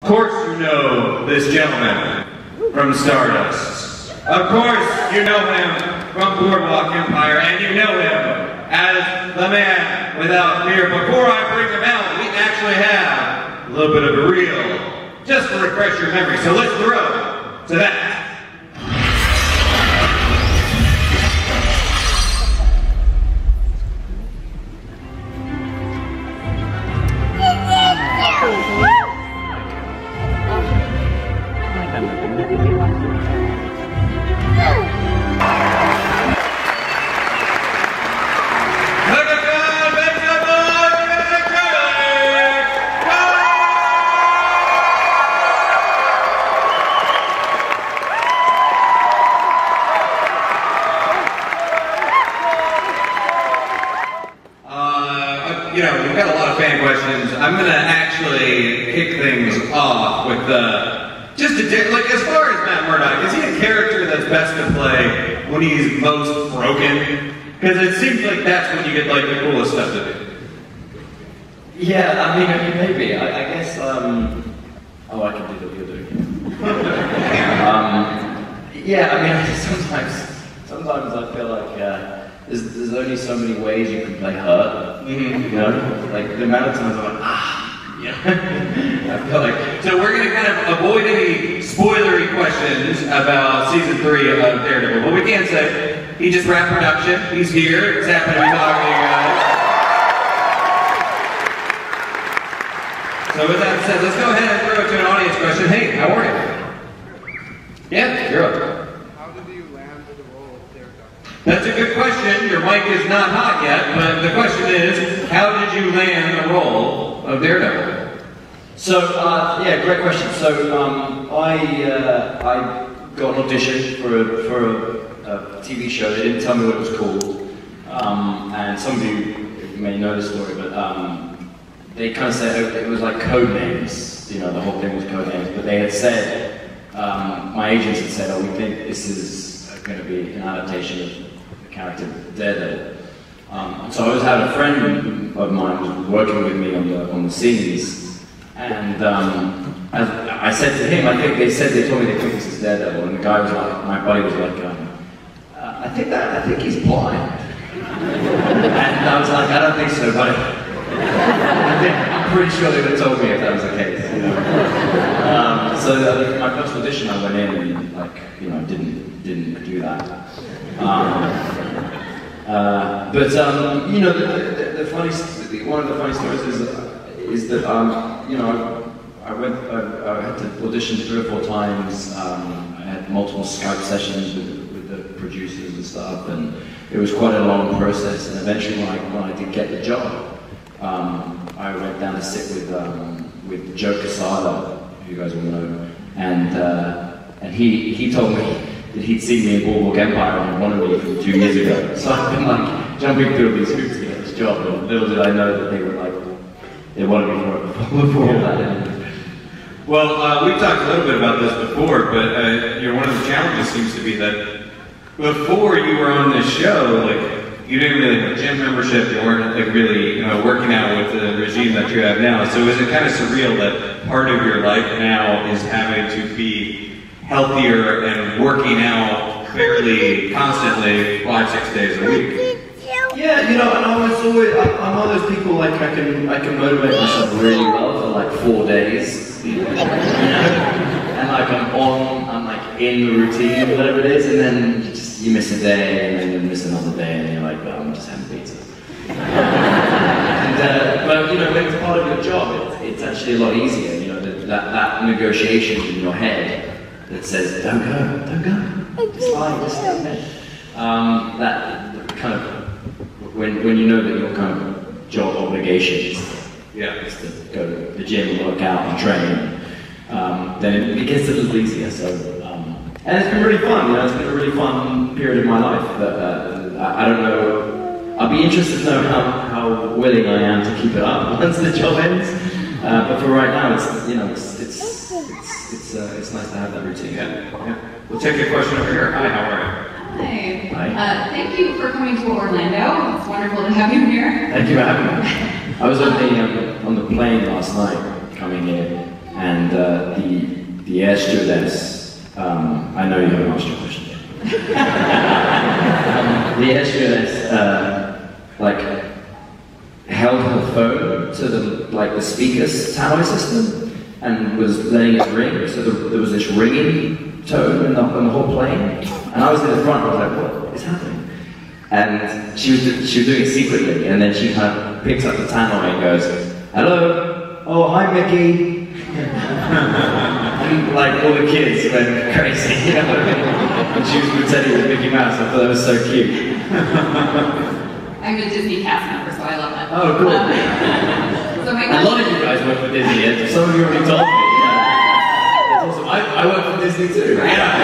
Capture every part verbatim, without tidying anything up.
Of course you know this gentleman from Stardust. Of course you know him from Boardwalk Empire, and you know him as the man without fear. Before I bring him out, we actually have a little bit of a reel, just to refresh your memory. So let's throw to that. You know, we've got a lot of fan questions. I'm going to actually kick things off with uh, just a like as far as Matt Murdock, is he a character that's best to play when he's most broken? Because it seems like that's when you get like the coolest stuff to do. Yeah, I mean, I mean maybe. I, I guess. Um, oh, I can do what you're doing. um, yeah, I mean, sometimes, sometimes I feel like. Uh, There's, there's only so many ways you can play hurt, mm-hmm. you know? Like, the amount of times I'm like, ah, you know? I feel like... So we're going to kind of avoid any spoilery questions about season three of Daredevil, but we can say, he just wrapped production, he's here, it's happened to be talking to you guys. So with that said, let's go ahead and throw it to an audience question. Hey, how are you? Yeah, you're up. That's a good question. Your mic is not hot yet, but the question is, how did you land the role of Daredevil? So, uh, yeah, great question. So, um, I uh, I got an audition for a, for a, a T V show. They didn't tell me what it was called, um, and some of you may know the story, but um, they kind of said it was like code names. You know, the whole thing was code names. But they had said, um, my agents had said, "Oh, we think this is going to be an adaptation of character Daredevil." Um, so I was having a friend of mine was working with me on the on the scenes, and um, I, I said to him, I think they said they told me they think this is Daredevil, and the guy was like, my buddy was like, um, uh, I think that I think he's blind, and I was like, I don't think so, buddy. I think, I'm pretty sure they would have told me if that was the case. You know? um, so uh, my first audition, I went in and like you know didn't didn't do that. Um, uh, but um, you know, the, the, the funny, one of the funny stories is is that um, you know I, I went, I, I had to audition three or four times. Um, I had multiple Skype sessions with, with the producers and stuff, and it was quite a long process. And eventually, when I when I did get the job, um, I went down to sit with um, with Joe Quesada, who you guys all know, and uh, and he he told me that he'd seen me in Boardwalk Empire and wanted me from two years ago. So I've been like jumping through these hoops to get this job, and little did I know that they were like, they wanted me for it before, before all that. Well, uh, we've talked a little bit about this before, but uh, you know, one of the challenges seems to be that before you were on this show, like you didn't really have a gym membership, you weren't like really you know, working out with the regime that you have now. So is it kind of surreal that part of your life now is having to be healthier and working out fairly constantly five, six days a week? Yeah, you know, and I was always, I, I'm one of those people like I can, I can motivate myself really well for like four days, you know, and like I'm on, I'm like in the routine or whatever it is, and then you just, you miss a day, and then you miss another day, and you're like, well, I'm just having pizza. and, uh, but you know, when it's part of your job, it's, it's actually a lot easier, you know, that, that, that negotiation in your head that says, don't go, don't go, it's fine, just stay there. Um, that kind of, when, when you know that your kind of job obligation is, yeah. is to go to the gym, work out and train, um, then it, it gets a little easier. So, um, and it's been really fun, you know, it's been a really fun period of my life. But, uh, I, I don't know, I'll be interested to know how, how willing I am to keep it up once the job ends. Uh, but for right now, it's, you know, it's, it's It's, uh, it's nice to have that routine. Yeah. Yeah. We'll take a question over here. Hi, how are you? Hi. Hi. Uh, thank you for coming to Orlando. It's wonderful to have you here. Thank you for having me. I was on the, um, on the plane last night coming here, and uh, the the air stewardess. Um, I know you haven't asked your question yet. um, the air stewardess, uh, like, held her phone to the like the speaker's tannoy system and was letting it ring. So there, there was this ringing tone in the, in the whole plane, and I was in the front. I was like, "What is happening?" And she was do, she was doing it secretly, and then she kind of picks up the tannoy and goes, "Hello, oh hi Mickey." And like all the kids went crazy, you know what I mean? And she was pretending with Mickey Mouse. I thought that was so cute. I'm a Disney cast member, so I love that. Oh, cool. Um, so my A lot of you guys work for Disney, and some of you already told me. Yeah. It's awesome. I, I work for Disney too. Yeah.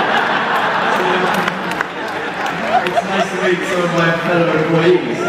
It's nice to meet some of my fellow employees.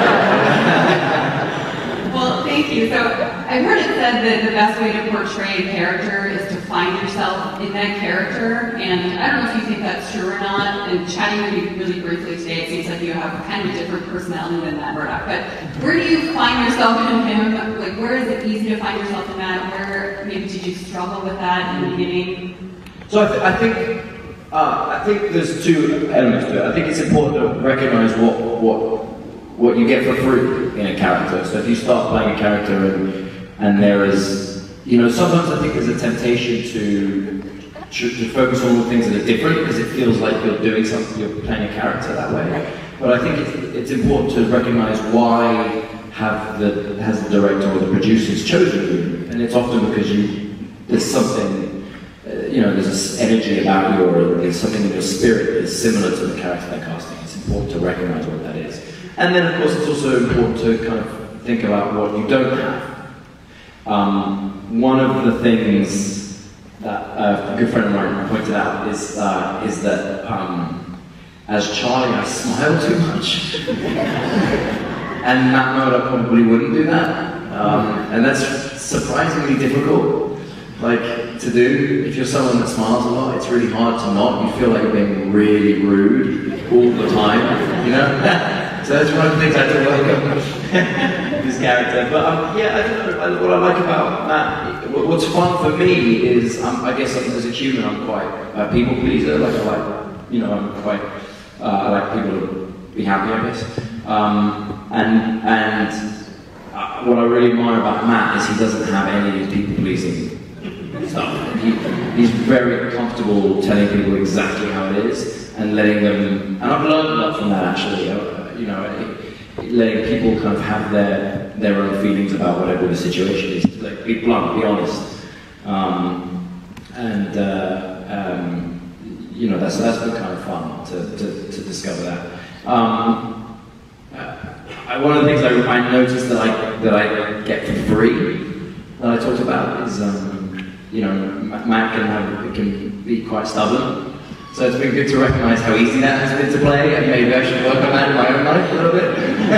Well, thank you. So I've heard it said that the best way to portray a character is to find yourself in that character, and I don't know if you think that's true or not. And chatting with you really briefly today, it seems like you have kind of a different personality than Matt Murdock. But where do you find yourself in him? Like, where is it easy to find yourself in that? Where maybe did you struggle with that in the beginning? So I, th I think uh, I think there's two elements to it. I think it's important to recognize what what what you get for free in a character. So if you start playing a character and and there is, you know, sometimes I think there's a temptation to to, to focus on all the things that are different because it feels like you're doing something, you're playing a character that way. But I think it's, it's important to recognize why have the has the director or the producers chosen you, and it's often because you there's something. You know, there's this energy about you, or there's something in your spirit that is similar to the character they're casting. It's important to recognize what that is. And then, of course, it's also important to kind of think about what you don't have. Um, one of the things that uh, a good friend of mine pointed out is, uh, is that um, as Charlie, I smile too much. And Matt Murdock probably wouldn't do that. Um, and that's surprisingly difficult. Like, to do, if you're someone that smiles a lot, it's really hard to not. You feel like you're being really rude all the time, you know? So that's one of the things I have to work on with this character. But um, yeah, I don't know, what I like about Matt, what's fun for me is, um, I guess as a human, I'm quite a people pleaser. Like, I like, you know, I'm quite, uh, I like people to be happy, I guess. Um, and, and uh, what I really admire about Matt is he doesn't have any of these people pleasing stuff. He, he's very comfortable telling people exactly how it is and letting them, and I've learned a lot from that actually, uh, you know, letting people kind of have their their own feelings about whatever the situation is. Like, be blunt, be honest, um, and uh, um, you know, that's that's been kind of fun to, to, to discover that. Um, uh, one of the things I, I noticed that I that I get for free that I talked about is. Um, You know, Matt can have can be quite stubborn, so it's been good to recognise how easy that has been to play, and maybe I should work on that in my own life a little bit.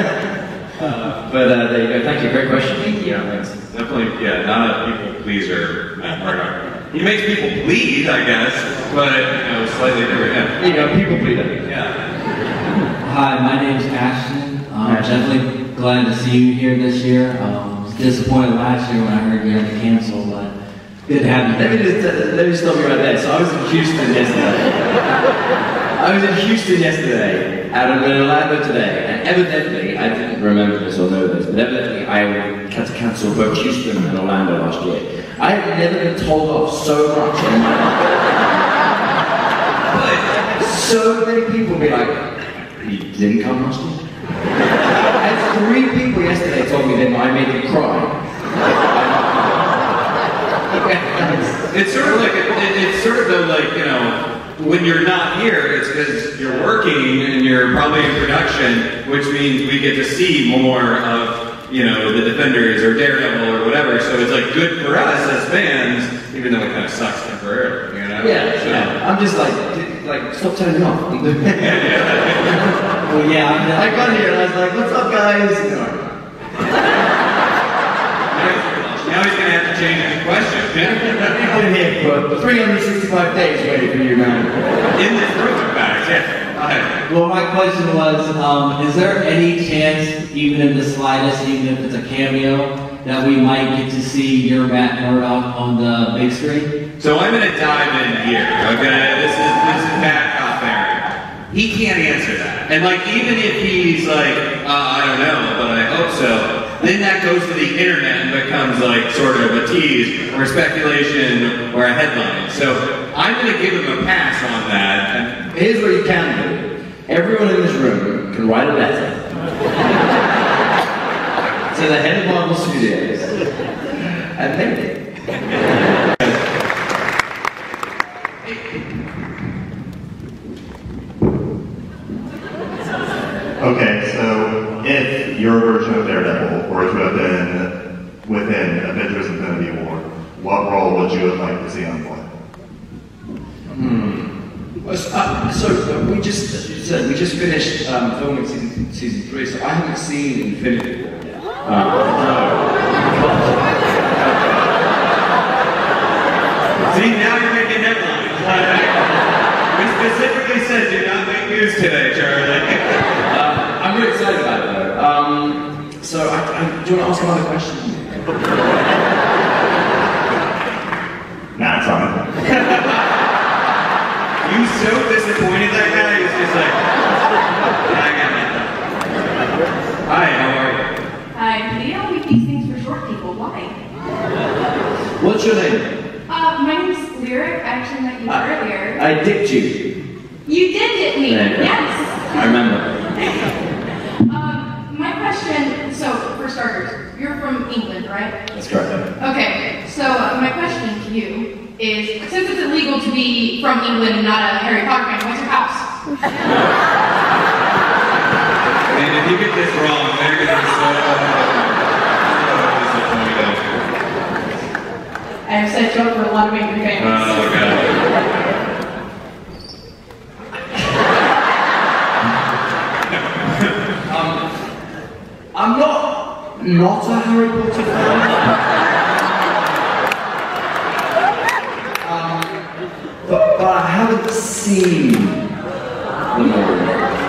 uh, but uh, there you go. Thank you. Great question. Thank you. Yeah, thanks. Definitely, yeah, not a people pleaser, Matt Murdock. He makes people bleed, I guess, but you know, slightly different. Yeah. There you go. People pleaser. Yeah. Hi, my name's Ashton. I'm definitely glad to see you here this year. Um, I was disappointed last year when I heard you had to cancel, but good to have you. Let me just uh, let me stop you right there. So I was in Houston yesterday. I was in Houston yesterday, out of Orlando today, and evidently I didn't remember this or know this, but evidently I had to cancel both Houston and Orlando last year. I had never been told off so much in my life. But so many people be like, "You didn't come last year?" And three people yesterday told me that I made them cry. It's sort of like, it, it's sort of though like, you know, when you're not here, it's because you're working and you're probably in production, which means we get to see more of, you know, the Defenders or Daredevil or whatever, so it's like good for us as fans, even though it kind of sucks temporarily, you know? Yeah, so, yeah. I'm just like, like, stop turning off. I'm doing yeah, yeah. Well, yeah, I'm I got here and I was like, what's up, guys? Now he's going to have to change his question. I've been here for three hundred sixty-five days waiting for you, man. In this room, in fact, yeah. Well, my question was, um, is there any chance, even in the slightest, even if it's a cameo, that we might get to see your Matt Murdock on the big screen? So I'm gonna dive in here, okay? This is this is Matt Coffari. He can't answer that. And like, even if he's like, uh, I don't know, but I hope so, then that goes to the internet and becomes like sort of a tease or speculation or a headline. So I'm gonna give him a pass on that. And here's what you can do. Everyone in this room can write a letter to the head of Marvel Studios and thank it. Okay, so if your version of Daredevil were to have been within Avengers Infinity War, what role would you have liked to see on play? Hmm. Uh, so uh, we just, as you said, we just finished um, filming season, season three, so I haven't seen Infinity War yet. Um, see, now you're making headlines. We specifically said do not make news today, Charlie. uh, I'm really excited about it though. Um, so I, I, do you want to ask another question? Nah, it's fine. You so disappointed that guy, he's just like, I got it. Hi, how are you? Hi, they don't make these things for short people. Why? What's your name? Uh, my name's Lyric. I actually met you Uh, earlier. I dipped you. You did hit me. There you go. Yes. I remember. um, my question. So, for starters, you're from England, right? That's correct. Okay. So, uh, my question to you is, since it's illegal to be from England and not a Harry Potter fan, what's your house? And if you get this wrong, they're going to be so, so disappointed. I have set you up for a lot of angry fans. Oh, God. um, I'm not not a Harry Potter fan. um, but, but I haven't seen the movie.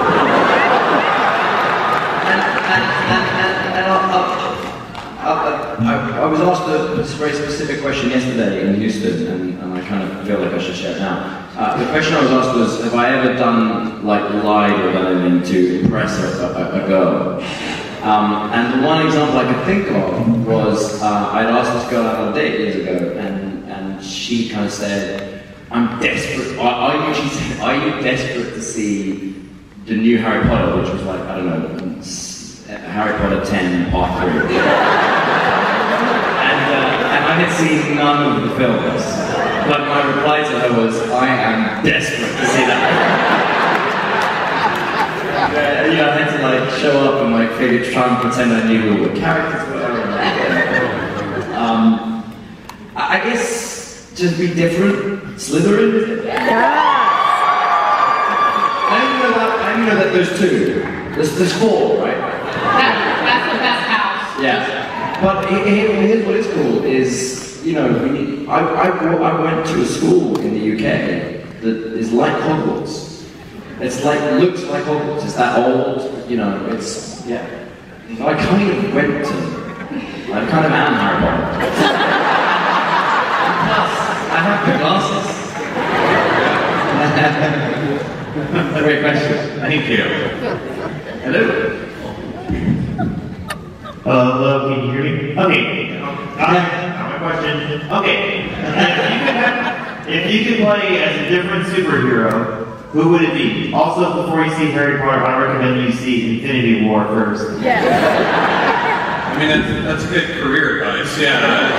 And, and, and, and, and I, I, I, I, I was asked a very specific question yesterday in Houston, and, and I kind of feel like I should share it now. Uh, the question I was asked was, have I ever done, like, lied or done anything to impress a, a, a girl? Um, and the one example I could think of was, uh, I'd asked this girl out on a date years ago, and, and she kind of said, I'm desperate, are, are, you, she said, are you desperate to see the new Harry Potter, which was like, I don't know, Harry Potter ten, part three. and, uh, and I had seen none of the films, but my reply to her was, I am desperate to see that. Yeah, you know, I had to like show up and like figure, try and pretend I knew who the characters were. And, um, I I guess just be different. Slytherin. Yeah. I didn't know that. I didn't know that there's two. There's there's four, right? That, that's the best house. Yeah. But here, here's what is cool is, you know, we need, I, I I went to a school in the U K that is like Hogwarts. It's like, looks like Hogwarts, it's that old, you know, it's, yeah. So I kind of went to, I kind of am Harry Potter. Plus, I have the glasses. Great question. Thank you. Hello? Uh, hello, can you hear me? Okay. Alright, now my question. Okay. If you could have, if you could play as a different superhero, who would it be? Also, before you see Harry Potter, I recommend you see Infinity War first. Yeah. I mean, that's, that's good career advice, yeah.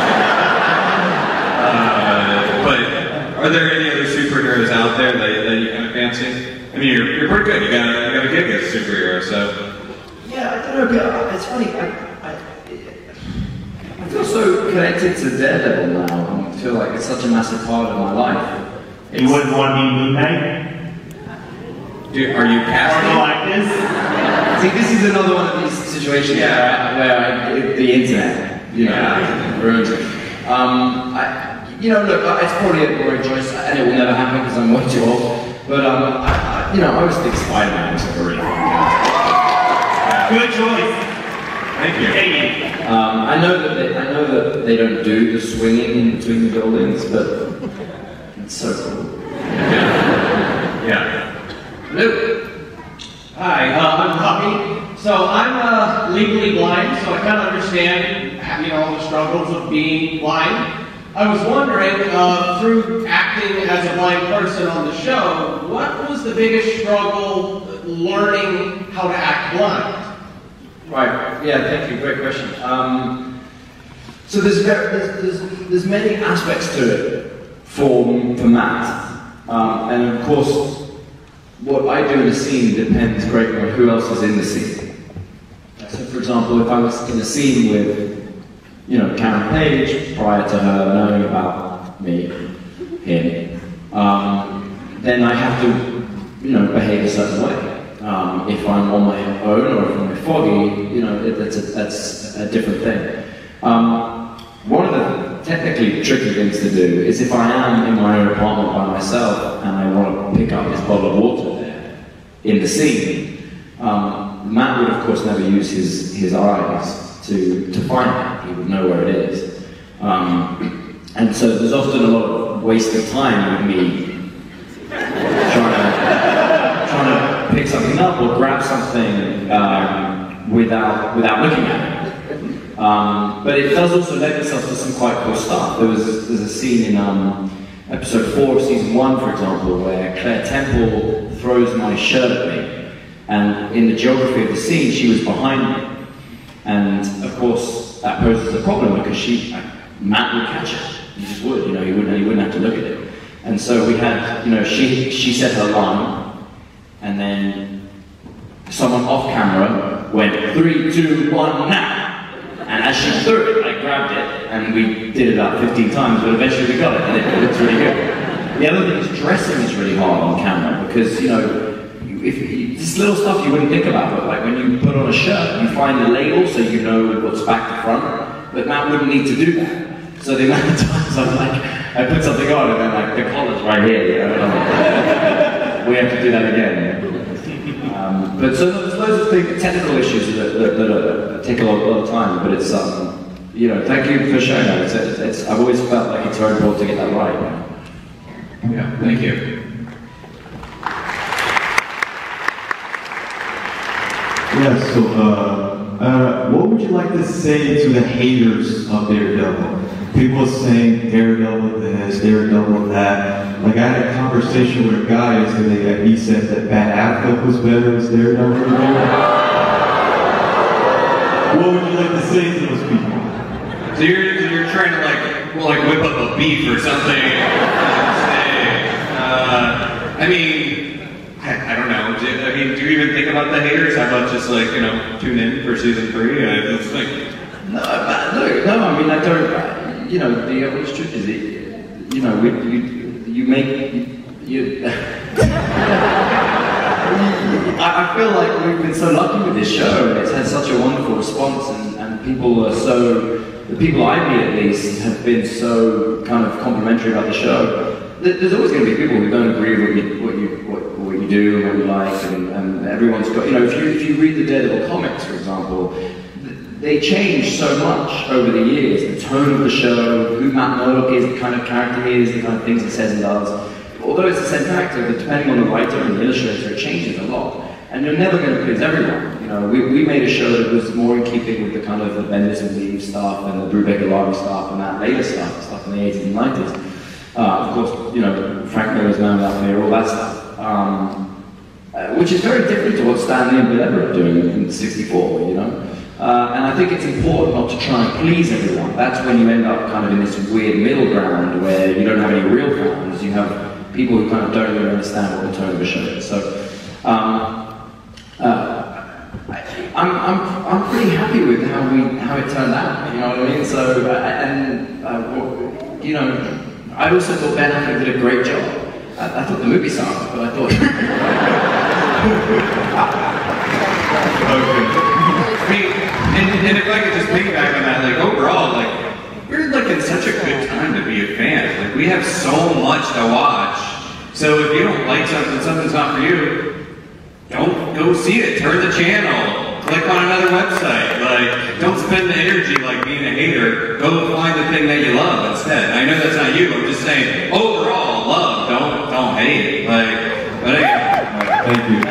uh, but are there any other superheroes out there that, that you kind of fancy? I mean, you're, you're pretty good. You got, you got a gig as a superhero, so. Yeah, I don't know, but it's funny. I, I, I feel so connected to Daredevil now. I feel like it's such a massive part of my life. You wouldn't want to be Moon Knight? Dude, are you casting? Galactus? See, this is another one of these situations Yeah. where, where I, it, the internet, you know, Yeah. ruins it. Um, I, you know, look, it's probably a boring choice, and it will never happen because I'm way too old. But um, I, I, you know, I always think Spider-Man was like a really fun character. Good choice. Thank you. Um, I know that they, I know that they don't do the swinging in between the buildings, but it's so cool. Yeah. Yeah. Luke. Hi, uh, I'm Puppy. So I'm uh, legally blind, so I kind of understand, you know, all the struggles of being blind. I was wondering, uh, through acting as a blind person on the show, what was the biggest struggle learning how to act blind? Right. Yeah. Thank you. Great question. Um, so there's, very, there's, there's there's many aspects to it for for Matt, um, and of course, what I do in a scene depends greatly on who else is in the scene. So, for example, if I was in a scene with, you know, Karen Page, prior to her knowing about me, him, um, then I have to, you know, behave a certain way. Um, if I'm on my own or if I'm foggy, you know, it, that's, a, that's a different thing. Um, one of the technically tricky things to do is if I am in my own apartment by myself and I want to pick up this bottle of water there in the scene, um, Matt would of course never use his, his eyes to, to find it. He would know where it is. Um, and so there's often a lot of wasted time with me trying to, trying to pick something up or grab something um, without, without looking at it. Um, but it does also lend itself to some quite cool stuff. There was there's a scene in um, episode four of season one, for example, where Claire Temple throws my shirt at me, and in the geography of the scene, she was behind me, and of course that poses a problem because she Matt would catch it. He just would, you know, he wouldn't he wouldn't have to look at it. And so we had, you know, she she said her line, and then someone off camera went three, two, one, now. And as she threw it, I grabbed it, and we did it about fifteen times, but eventually we got it, and it, it looks really good. The other thing is dressing is really hard on camera, because, you know, you, if you, this little stuff you wouldn't think about, but like when you put on a shirt, you find the label so you know what's back to front, but Matt wouldn't need to do that. So the amount of times I'm like, I put something on, and then like, the collar's right here, you know, like, we have to do that again. Um, but so there's loads of things, technical issues that, that, that, are, that take a lot, a lot of time, but it's, um, you know, thank you for sharing that. It's, it's, it's, I've always felt like it's very important to get that right. Yeah, thank you. Yeah, so, uh, uh, what would you like to say to the haters of Daredevil? People saying Daredevil this, Daredevil that. Like, I had a conversation with a guy yesterday that he said that Ben Affleck was better as Daredevil. What would you like to say to those people? So you're, you're trying to like, well, like whip up a beef or something. uh, I mean, I, I don't know. Do, I mean, do you even think about the haters? How about just like, you know, tune in for season three? Uh, it's like, no, no, no, I mean, I don't, you know, the honest truth is, it, you know, we, you, you make, you, you I, I feel like we've been so lucky with this show, and it's had such a wonderful response, and, and people are so, the people I meet at least, have been so kind of complimentary about the show. There's always going to be people who don't agree with what you, what you, what, what you do and what you like, and, and everyone's got, you know, if you, if you read the Daredevil comics, for example, they change so much over the years. The tone of the show, who Matt Murdock is, the kind of character he is, the kind of things he says and does. Although it's the same character, but depending on the writer and the illustrator, it changes a lot. And you're never going to please everyone. You know, we, we made a show that was more in keeping with the kind of the Bendis and Reeves stuff and the Brubaker Larry stuff and that later stuff, the stuff in the eighties and nineties. Uh, of course, you know, Frank Miller's Man Without Fear, all that stuff. Um, uh, which is very different to what Stan Lee and Bill Everett are doing in sixty-four, you know. Uh, and I think it's important not to try and please everyone. That's when you end up kind of in this weird middle ground where you don't have any real fans. You have people who kind of don't really understand what the tone of a show is. So, um, uh, I, I'm, I'm, I'm pretty happy with how we how it turned out. You know what I mean? So, uh, and uh, you know, I also thought Ben Affleck did a great job. I, I thought the movie sucked, but I thought. okay. I mean, and, and if I could just piggyback on that, like overall, like we're like in such a good time to be a fan. Like we have so much to watch. So if you don't like something, something's not for you, don't go see it. Turn the channel. Click on another website. Like, don't spend the energy like being a hater. Go find the thing that you love instead. I know that's not you. I'm just saying, overall, love. Don't don't hate. Like, but anyway. Thank you.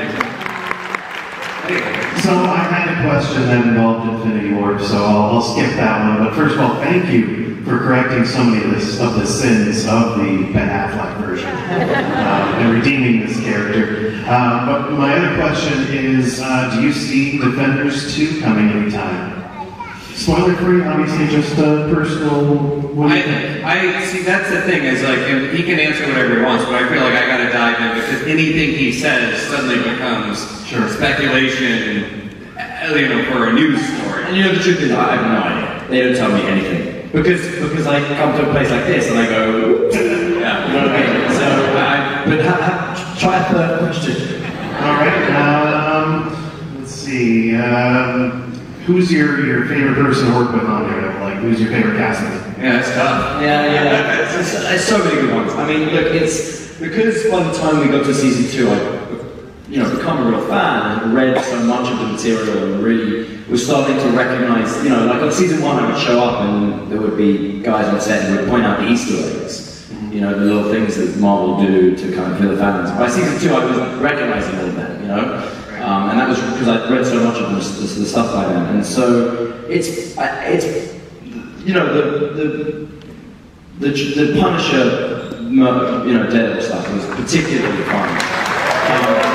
So I had a question that involved Infinity War, so I'll, I'll skip that one. But first of all, thank you for correcting so many of the, of the sins of the Ben Affleck version um, and redeeming this character. Um, but my other question is, uh, do you see Defenders two coming anytime? Spoiler free, obviously, just uh, personal. What do you think? I, I see. That's the thing is like he can answer whatever he wants, but I feel like I got to dive in because anything he says suddenly becomes Sure. speculation, you know, for a news story. And you know the truth is, I have no idea. They don't tell me anything because because I come to a place like this and I go, yeah, you know what I mean. So, I, but ha, ha, try a third question. All right. Um, let's see. Um, who's your, your favorite person to work with on Daredevil? Like, who's your favorite castmate? Yeah, it's tough. Yeah, yeah. There's, there's so many good ones. I mean, look, it's because by the time we got to season two, I. You know, become a real fan and read so much of the material and really was starting to recognize, you know, like on season one I would show up and there would be guys on set who would point out the Easter eggs, you know, the little things that Marvel do to kind of fill the fans. By season two I was recognizing all of them, you know, um, and that was because I'd read so much of the, the, the stuff by then. And so it's, it's you know, the, the, the, the Punisher, you know, Daredevil stuff was particularly fun. Um,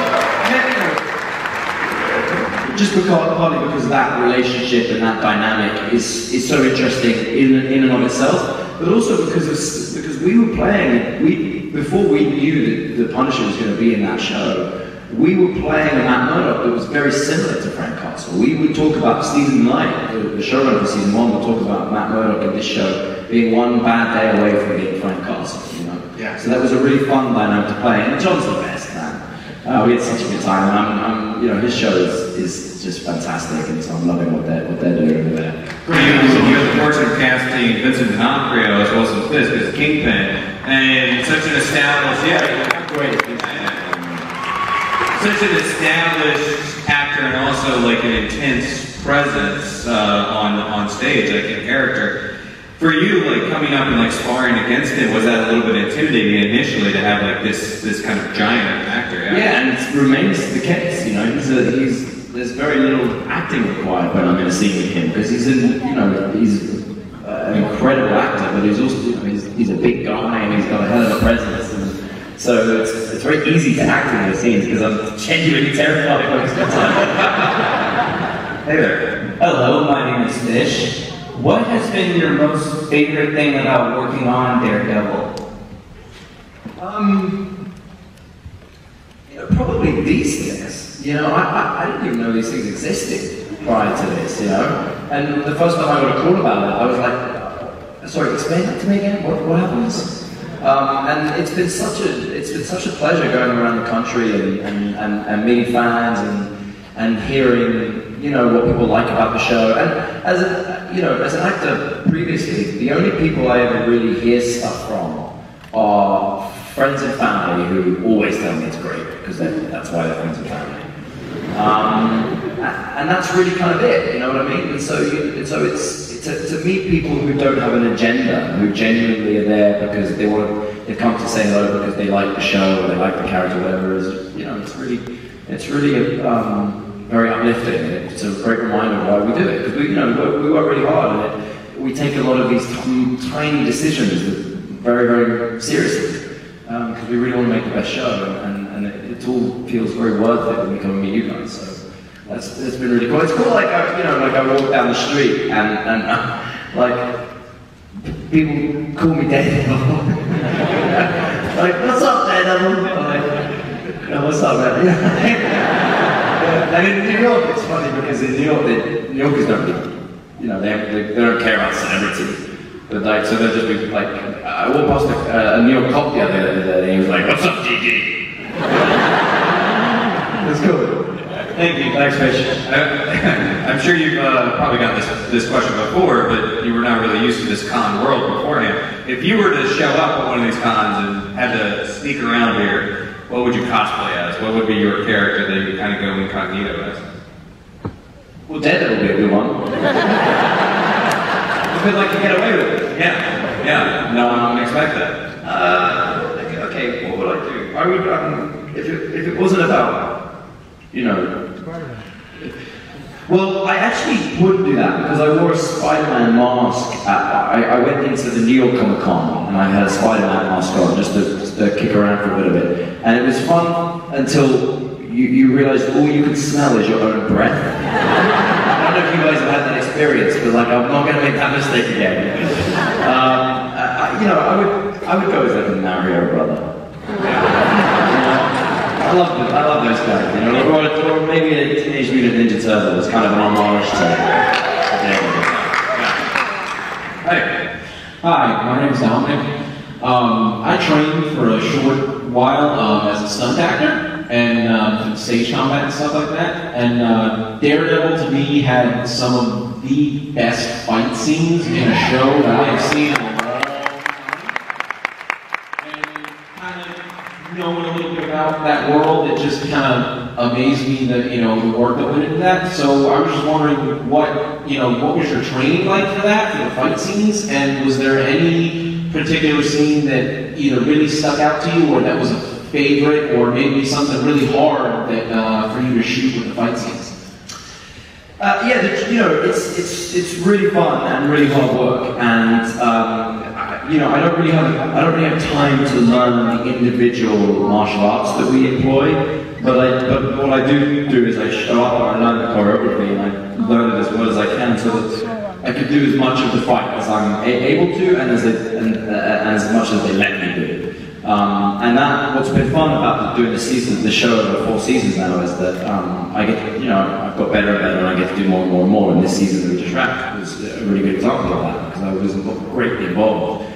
Just because, partly because that relationship and that dynamic is, is so interesting in, in and of itself, but also because of, because we were playing, we before we knew that the Punisher was going to be in that show, we were playing a Matt Murdock that was very similar to Frank Castle. We would talk about Stephen Knight, the, the showrunner for season one, would talk about Matt Murdock in this show being one bad day away from being Frank Castle, you know? Yeah. So that was a really fun dynamic to play, and John's the best, man. Uh, we had such a good time, and I'm, I'm, you know, his show is, is just fantastic, and so I'm loving what they're, what they're doing over there. You, you had the fortune of casting Vincent D'Onofrio as well as Fisk as Kingpin, and such an established, yeah, Great. such an established actor, and also like an intense presence uh, on on stage, like in character. For you, like coming up and like sparring against him, was that a little bit intimidating initially to have like this this kind of giant actor? Yeah, yeah, and it remains the case. You know, he's a, he's there's very little acting required when I'm in a scene with him because he's in, you know, he's uh, an incredible actor, but he's also, you know, he's, he's a big guy and he's got a hell of a presence. And so it's it's very easy to act in those scenes because I'm genuinely terrified of his time. Hey there. Hello, my name is Fish. What has been your most favorite thing about working on Daredevil? Um, you know, probably these things. You know, I, I, I didn't even know these things existed prior to this, you know? And the first time I got a call about it, I was like, sorry, explain that to me again? What, what happens? Um, and it's been such a, it's been such a pleasure going around the country and, and, and, and meeting fans and, and hearing, you know, what people like about the show. And as a, you know, as an actor previously, the only people I ever really hear stuff from are friends and family who always tell me it's great because that's why they're friends and family. Um, and that's really kind of it, you know what I mean? And so, you, and so it's to, to meet people who don't have an agenda, who genuinely are there because they want to, they come to say hello because they like the show or they like the character, whatever it is. You know, it's really, it's really um, very uplifting. It's a great reminder of why we do it because we, you know, we work, we work really hard and it, we take a lot of these t tiny decisions very, very seriously because um, we really want to make the best show and, and it, it all feels very worth it when we come and meet you guys. So that's it's been really cool. It's cool, like I, you know, like I walk down the street and and uh, like people call me Daredevil. Like, what's up, Daredevil? Like, oh, what's up, man? And in New York, it's funny because in New York, they, New Yorkers don't really, you know, they, have, they, they don't care about celebrity. But like, so they'll just be like, I walked past a, a New York cop the other day and he was like, what's up, G G? That's cool. Thank you. Thanks, Fish. I'm sure you've uh, probably got this, this question before, but you were not really used to this con world beforehand. If you were to show up at one of these cons and had to sneak around here, what would you cosplay as? What would be your character that you would kind of go incognito as? Well, Daredevil would be a good one. Because I can get away with it. Yeah, yeah. No one would expect that. Uh, okay, what would I do? I would, um, if it, if it wasn't about, you know, well, I actually would do that because I wore a Spider-Man mask. At, I, I went into the New York Comic Con and I had a Spider-Man mask on just to, just to kick around for a bit of it. And it was fun until you, you realize all you can smell is your own breath. I don't know if you guys have had that experience, but like, I'm not going to make that mistake again. Um, I, you know, I would, I would go with like a Mario brother. I love, them, I love those guys, you know, or, or maybe a Teenage Mutant Ninja Turtle is kind of an homage to Hey. Hi, my name is Dominic. Um, I trained for a short while um, as a stunt actor and um, stage combat and stuff like that. And uh, Daredevil to me had some of the best fight scenes in a show that I have seen in a long time. And kind of knowing a little bit about that world, it just kind of amazed me that, you know, the work that went into that. So I was just wondering what, you know, what was your training like for that, for the fight scenes? And was there any particular scene that either really stuck out to you or that was a favorite or maybe something really hard that uh, for you to shoot with the fight scenes? Uh, yeah, the, you know, it's it's it's really fun and really hard work, and um, I, you know, I don't really have I don't really have time to learn the individual martial arts that we employ. But I but what I do do is I show up and I learn the choreography and I learn it as well as I can, so that I can do as much of the fight as I'm a able to, and as they, and, uh, as much as they let me do. Um, and that, what's been fun about doing the season, the show over four seasons now is that um, I get, you know, I've got better and better, and I get to do more and more and more. And this season that we just wrapped was a really good example of that because I was greatly involved.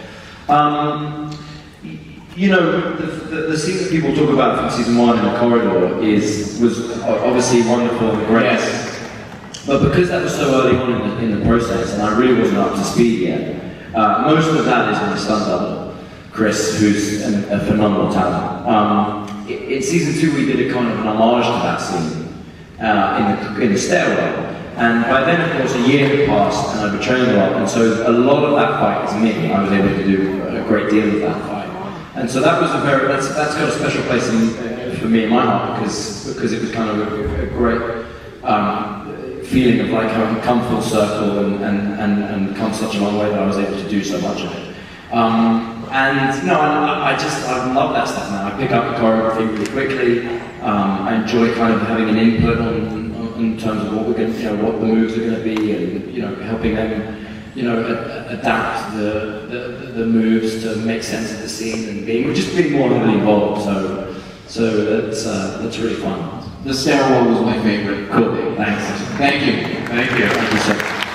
Um, you know, the, the, the scene that people talk about from season one in the corridor is was obviously wonderful and great. Yes. But because that was so early on in the, in the process, and I really wasn't up to speed yet, uh, most of that is my stunt double. Chris, who's an, a phenomenal talent. Um, in, in season two, we did a kind of an homage to that scene uh, in, the, in the stairwell. And by then, of course, a year had passed, and I'd been training a lot, and so a lot of that fight is me. I was able to do a great deal of that fight. And so that was a very, that's, that's got a special place in, for me in my heart, because, because it was kind of a, a great um, feeling of like having come full circle and, and, and, and come such a long way that I was able to do so much of it. Um, And no, I, I just, I love that stuff now. I pick up the choreography really quickly. Um, I enjoy kind of having an input on, on, in terms of what we're going, you know, what the moves are going to be, and you know, helping them, you know, a, adapt the, the the moves to make sense of the scene and being just being more heavily involved. So, so that's uh, that's really fun. The stairwell was my favorite. Cool. Thanks. Thank you. Thank you. Thank you, sir.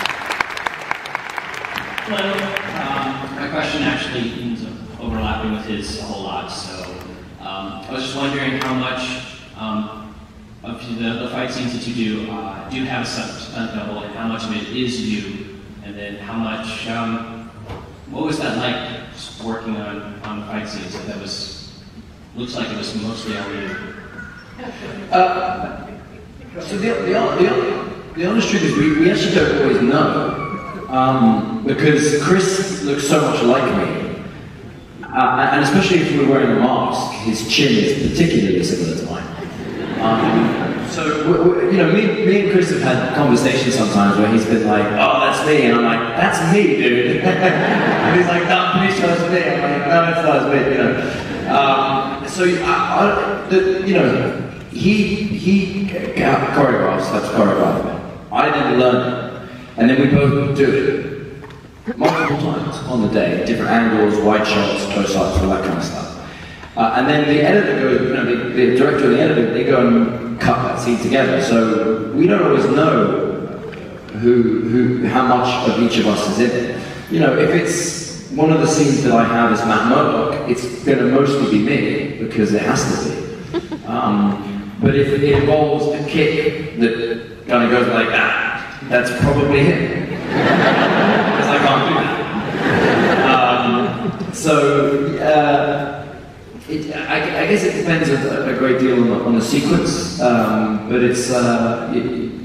Hello. Um, my question actually ends up overlapping with his a whole lot. So um, I was just wondering how much um, of the, the fight scenes that you do uh, do have a stunt double, and how much of it is you, and then how much. Um, what was that like just working on on the fight scenes? That was looks like it was mostly all you. Uh, so the, the, the, the honest truth is we, we actually don't always know. Um, because Chris looks so much like me. Uh, and especially if we're wearing a mask, his chin is particularly similar to mine. Um, so, w w you know, me, me and Chris have had conversations sometimes where he's been like, oh, that's me, and I'm like, that's me, dude. And he's like, no, I'm pretty sure that's me. I'm like, no, it's not as me, you know. Um, so, I, I, the, you know, he, he choreographs, that's choreographed. I then learn it, and then we both do it. Multiple times on the day, different angles, wide shots, close-ups, all that kind of stuff. Uh, and then the editor goes, you know, the, the director and the editor, they go and cut that scene together. So we don't always know who, who, how much of each of us is in it. You know, if it's one of the scenes that I have as Matt Murdock, it's going to mostly be me because it has to be. Um, but if it involves a kick that kind of goes like that, that's probably him. Because I can't do that. Um, so, uh, it, I, I guess it depends a, a great deal on the, on the sequence, um, but it's, uh, it,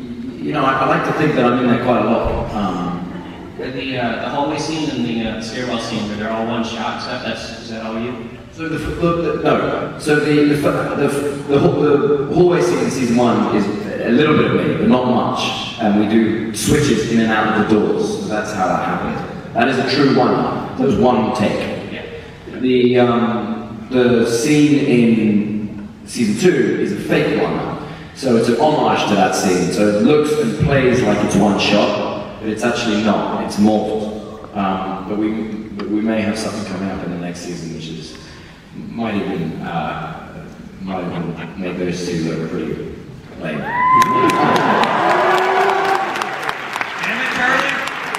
you know, I, I like to think that I'm in there quite a lot. Um, The, uh, the hallway scene and the uh, stairwell scene, where they're all one shot stuff, that's, is that all you? So the, the, the no, so the the, the, the, the hallway scene in season one is a little bit of me, but not much. And we do switches in and out of the doors, so that's how that happened. That is a true one. That was one take. Yeah. The um, the scene in season two is a fake one. So it's an homage to that scene. So it looks and plays like it's one shot, but it's actually not. It's morphed. Um, but we but we may have something coming up in the next season, which is might even uh, might even make those two look pretty lame. Damn it, Charlie!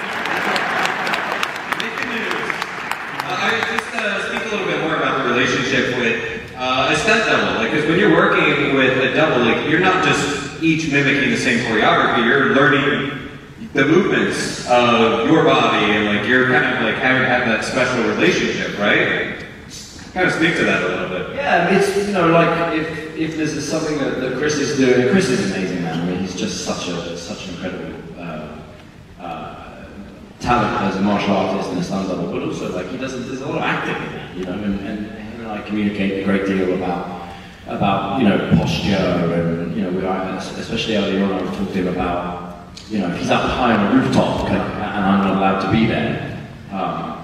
Making news. Uh, I just uh, speak a little bit more about the relationship with uh, a stunt double. Like, because when you're working with a double, like you're not just each mimicking the same choreography. You're learning the movements of your body, and like you're kind of like having have that special relationship, right? Kind of speak to that a little bit. Yeah, it's, you know, like if if this is something that, that Chris is doing. Chris is amazing, man. I mean, he's just such a such an incredible uh, uh, talent as a martial artist and a stunt double, but also like he does. There's a lot of acting in that, you know, and, and him and I communicate a great deal about about you know posture, and you know, we are, especially early on, I was talking to him about, you know, if he's up high on a rooftop and I'm not allowed to be there, um,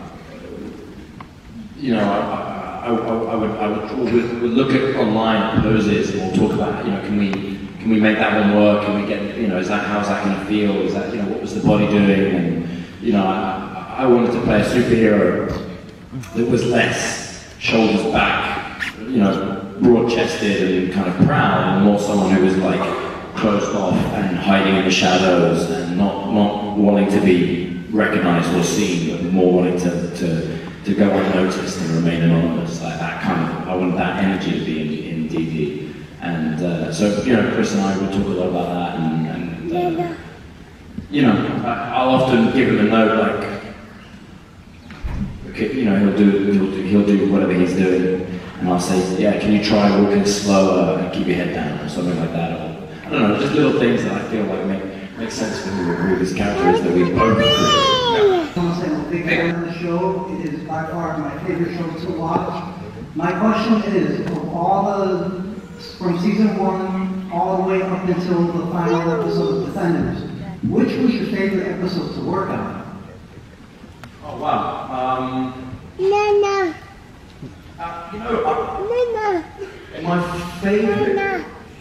you know, I, I, I, I would, I would, would, would look at online poses and we'll talk about, you know, can we, can we make that one work? Can we get, you know, is that, how's that going to feel? Is that, you know, what was the body doing? And, you know, I, I wanted to play a superhero that was less shoulders back, you know, broad-chested and kind of proud, and more someone who was like closed off and hiding in the shadows and not, not wanting to be recognized or seen, but more wanting to, to to go unnoticed and remain anonymous, like that kind of, I want that energy to be in, in D D. And uh, so, you know, Chris and I will talk a lot about that, and, and uh, you know, I, I'll often give him a note like, okay, you know, he'll do, he'll do, he'll do whatever he's doing, and I'll say, yeah, can you try walking slower and keep your head down, or something like that, or, I don't know, just little things that I feel like make, make sense for who, who this character is that we both created. I want to say I'm a big fan of the show. It is by far my favorite show to watch. My question is, of all the, from season one all the way up until the final episode of Defenders, which was your favorite episode to work on? Oh wow. Um, Nana. Uh, you know, uh, Nana. My favorite. Nana.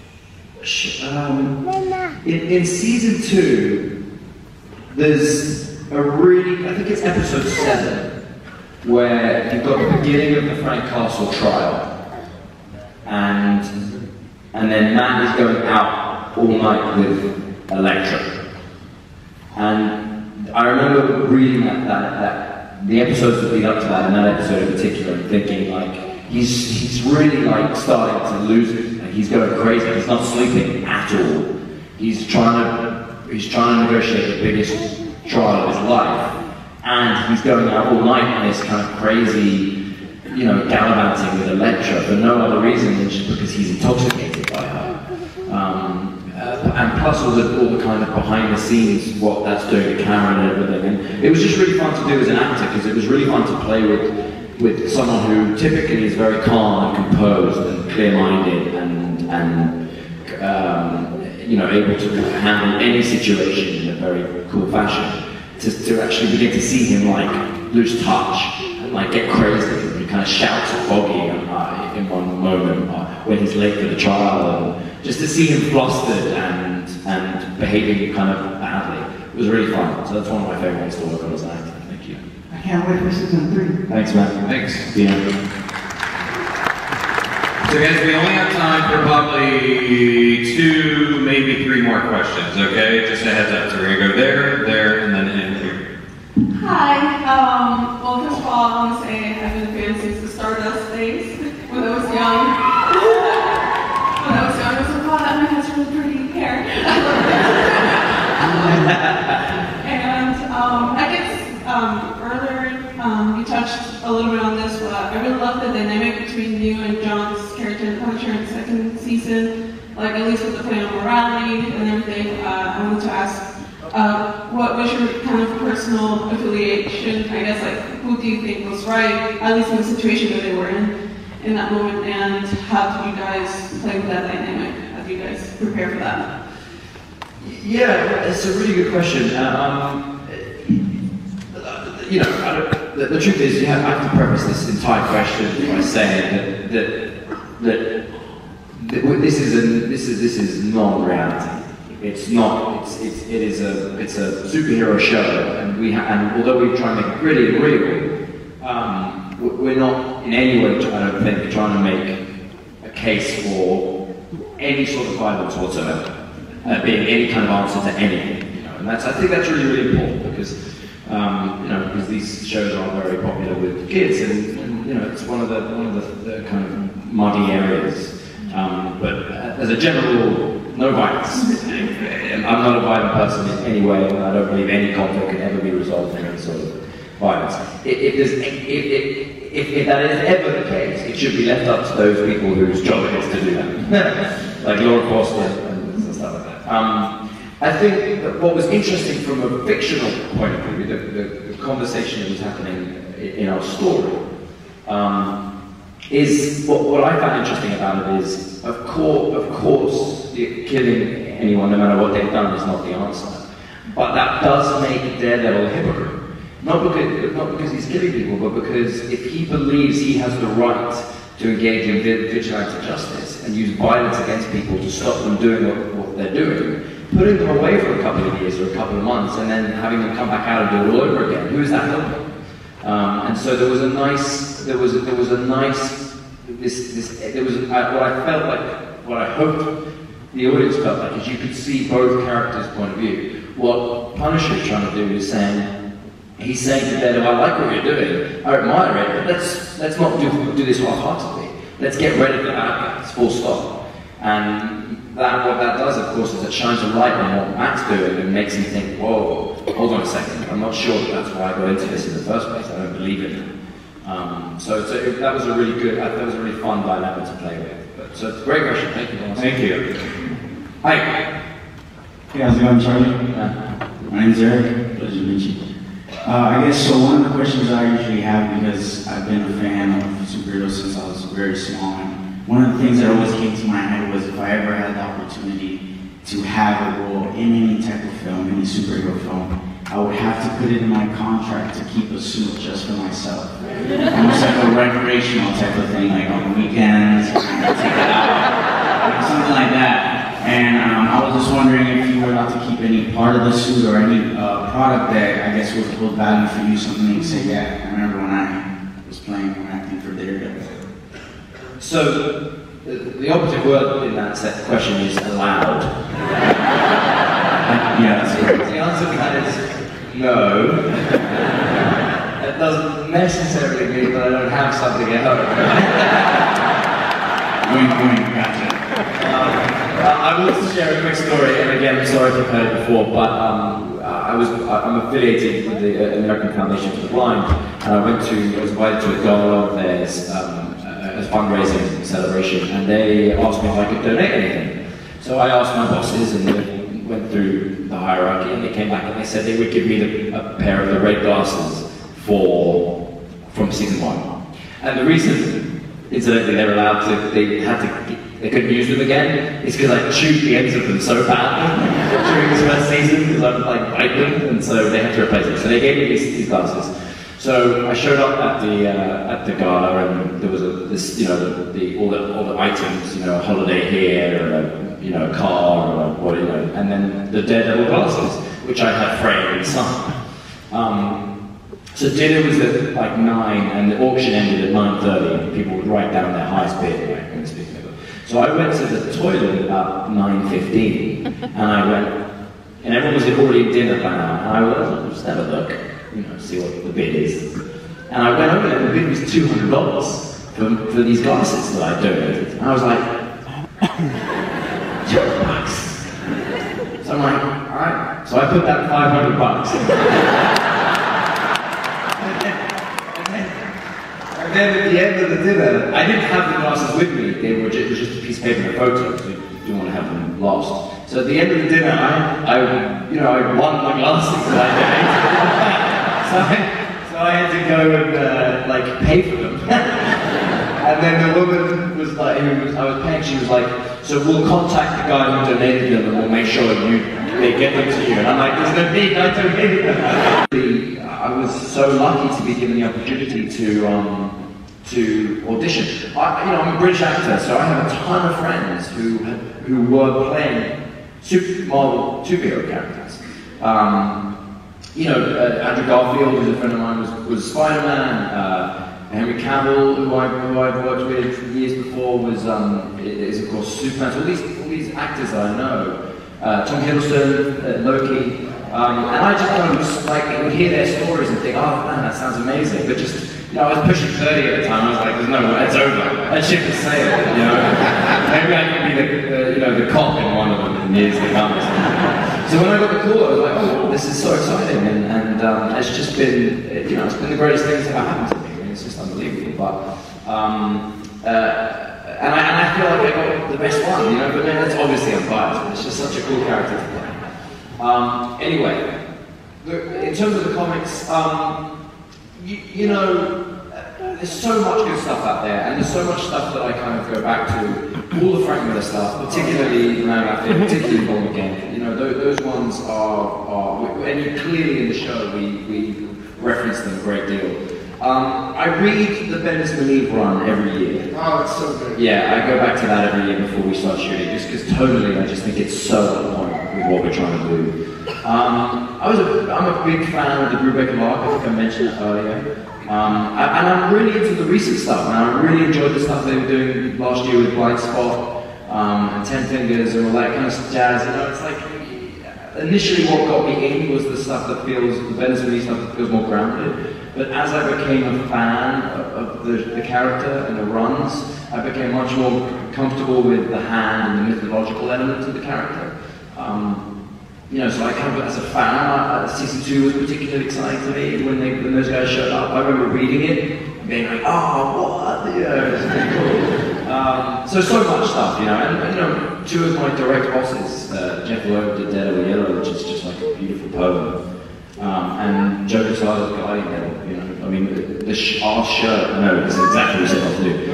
Um, Nana. In, in season two, there's a really, I think it's episode seven, where you've got the beginning of the Frank Castle trial, and and then Matt is going out all night with Elektra. And I remember reading that, that, that the episodes that lead up to that, and that episode in particular, and thinking like, he's he's really like starting to lose it. Like, he's going crazy. He's not sleeping at all. He's trying to he's trying to negotiate the biggest trial of his life, and he's going out all night on this kind of crazy, you know, gallivanting with Elektra for no other reason than just because he's intoxicated by her. Um, uh, and plus all the, all the kind of behind the scenes, what that's doing to Cameron and everything. And it was just really fun to do as an actor, because it was really fun to play with with someone who typically is very calm and composed and clear-minded and and um, you know, able to handle any situation in a very cool fashion. To, to actually begin to see him like lose touch and like get crazy, and he kind of shouts at Boggy uh, in one moment uh, when he's late for the trial, and just to see him flustered and and behaving kind of badly, it was really fun. So that's one of my favorite ways to work on as an actor. Thank you. I can't wait for season three. Thanks, man. Thanks. Yeah. So guys, we only have time for probably two, maybe three more questions, okay? Just a heads up. So we're gonna go there, there, and then in here. Hi. Um, well, first of all, I want to say I've been a fan since the Stardust days, when I was young. When I was young, I was like, wow, that man has really pretty hair. And um, I guess um, earlier um, you touched a little bit on this, but I really love the dynamic between you and John's character in Punisher in the second season. like at least with the point of morality and everything, uh, I wanted to ask, uh, what was your kind of personal affiliation? I guess like who do you think was right, at least in the situation that they were in in that moment, and how did you guys play with that dynamic? How do you guys prepare for that? Yeah, it's a really good question. Um, you know, I don't, the, the truth is, you have, I have to preface this entire question by saying that that, that, that this is a this is this is non-reality. It's not. It's, it's it is a it's a superhero show, and we ha and although we try and make it gritty and real, um, we're not in any way, I don't think, trying to make a case for any sort of violence whatsoever, uh, being any kind of answer to anything. You know, and that's I think that's really really important because. Um, you know, because these shows are very popular with kids, and, and you know, it's one of the one of the, the kind of muddy areas. Um, but as a general rule, no violence. I'm not a violent person in any way, and I don't believe any conflict can ever be resolved in any sort of violence. If, if, there's, if, if, if, if that is ever the case, it should be left up to those people whose job it is to do that, like law enforcement and stuff like that. Um, I think that what was interesting from a fictional point of view, the, the, the conversation that was happening in our story, um, is what, what I found interesting about it is, of course, of course, killing anyone, no matter what they've done, is not the answer. But that does make Daredevil a hypocrite. Not because, not because he's killing people, but because if he believes he has the right to engage in vigilante justice and use violence against people to stop them doing what, what they're doing, putting them away for a couple of years or a couple of months and then having them come back out and do it all over again, who is that helping? Um, and so there was a nice, there was, there was a nice, this, this, there was, uh, what I felt like, what I hoped the audience felt like is you could see both characters' point of view. What Punisher's trying to do is saying, he's saying to Daredevil, I like what you're doing, I admire it, but let's, let's not do, do this half-heartedly. Let's get rid of the bad guys, full stop. And that, what that does, of course, is it shines a light on what Matt's doing and makes him think, whoa, hold on a second, I'm not sure that that's why I got into this in the first place, I don't believe in it. Um, so so it, that was a really good, that was a really fun dynamic to play with. But, so it's a great question, thank you. Thank you. Hi. Hey, how's it going, Charlie? Uh, my name's Eric, pleasure to meet you. Uh, I guess, so one of the questions I usually have, because I've been a fan of superheroes since I was very small, and one of the things that always came to my head was if I ever had the opportunity to have a role in any type of film, any superhero film, I would have to put it in my contract to keep a suit just for myself. Almost like a recreational type of thing, like on the weekends, take it out, like something like that. And um, I was just wondering if you were allowed to keep any part of the suit or any uh, product that I guess would hold value for you, something that you say, yeah, I remember when I was playing, when acting for Daredevil. So, the, the operative word in that set question is allowed. Yeah, that's correct. The answer to that is no. That doesn't necessarily mean that I don't have something at home. Wink, wink, gotcha. Um, I will share a quick story, and again, I'm sorry if you've heard it before, but um, I was, I'm affiliated with the American Foundation for the Blind, and I went to, I was invited to a gala of theirs, um, a fundraising celebration, and they asked me if I could donate anything. So I asked my bosses, and they went through the hierarchy, and they came back and they said they would give me the, a pair of the red glasses for, from season one. And the reason, incidentally, they were allowed to, they had to, they couldn't use them again, is because I chewed the ends of them so bad during this first season, because I'm like bite them, and so they had to replace them. So they gave me these, these glasses. So I showed up at the uh, at the gala, and there was a, this, you know, the, the all the all the items, you know, a holiday here, or a, you know, a car, or a, what, you know, and then the Daredevil glasses, which I had framed and signed. Um, so dinner was at like nine, and the auction ended at nine thirty, and people would write down their highest bid, right? So I went to the toilet at about nine fifteen, and I went, and everyone was already at dinner by now, and I went, I'll just have a look, you know, see what the bid is. And I went over there, and the bid was two hundred dollars for, for these glasses that I donated. And I was like, two hundred bucks. So I'm like, all right. So I put that five hundred bucks. And then at the end of the dinner, I didn't have the glasses with me. They were just, it was just a piece of paper and a photo. So didn't want to have them lost. So at the end of the dinner, I, I you know, I won my glasses that I donated. so, I, so I had to go and uh, like pay for them. And then the woman was like, who was, I was paying, she was like, so we'll contact the guy who donated them and we'll make sure you they get them to you. And I'm like, there's no need, I donated them. I was so lucky to be given the opportunity to um, to audition. I, you know, I'm a British actor, so I have a ton of friends who who were playing super Marvel superhero characters. Um, you know, uh, Andrew Garfield, who's a friend of mine, was, was Spider-Man. Uh, Henry Cavill, who, I, who I've worked with years before, was um, is of course Superman. So all these all these actors that I know, uh, Tom Hiddleston, uh, Loki, um, and I just kind of like would hear their stories and think, oh man, that sounds amazing. But just you know, I was pushing thirty at the time. I was like, there's no way, it's over. That ship has sailed. You know, maybe I can be the, the you know the cop in one of them in years to come. So when I got the call, I was like, oh, this is so exciting, and, and um, it's just been you know it's been the greatest thing that's ever happened to me. It's just unbelievable, but um, uh, and, I, and I feel like I got the best one, you know. But then that's obviously unbiased. But it's just such a cool character to play. Um, anyway, the, in terms of the comics, um, you, you know, there's so much good stuff out there, and there's so much stuff that I kind of go back to. All the Frank Miller stuff, particularly the Man Out There, particularly Born Again. You know, those, those ones are, are, and you clearly in the show we we reference them a great deal. Um, I read the Bendis Malieve run every year. Oh, it's so good. Yeah, I go back to that every year before we start shooting, just because totally I just think it's so on point with what we're trying to do. Um, I was a, I'm a big fan of the Brubaker arc, I think I mentioned it earlier. Um, I, and I'm really into the recent stuff, and I really enjoyed the stuff they were doing last year with Blind Spot, um, and Ten Fingers and all that kind of jazz. You know, it's like, initially what got me in was the stuff that feels, the Bendis Malieve stuff that feels more grounded. But as I became a fan of, of the, the character and the runs, I became much more comfortable with the hand and the mythological elements of the character. Um, you know, so I kind of, as a fan, uh, season two was particularly exciting to me when, they, when those guys showed up. I remember reading it and being like, oh, what? You know, it's pretty cool. Um, so, so much stuff, you know. And, and you know, two of my direct bosses, uh, Jeff Loeb did Dead Over Yellow, which is just like a beautiful poem. Um, and Joe Quesada's Guiding Devil, you know, I mean, the, the sh our shirt, no, it's exactly what we're supposed to do.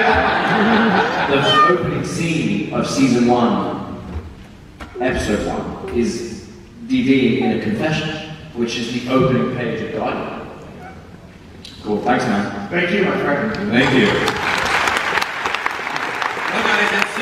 So, the opening scene of season one, episode one, is D D in a confession, which is the opening page of Guiding Devil. Cool, thanks man. Thank you, my friend. Thank you. Well, guys,